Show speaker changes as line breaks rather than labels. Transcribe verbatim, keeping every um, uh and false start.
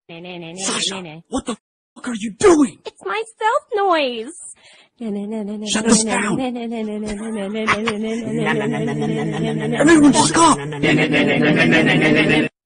Sasha, what the fuck are you doing?
It's my stealth noise.
Shut this down. Everyone stop.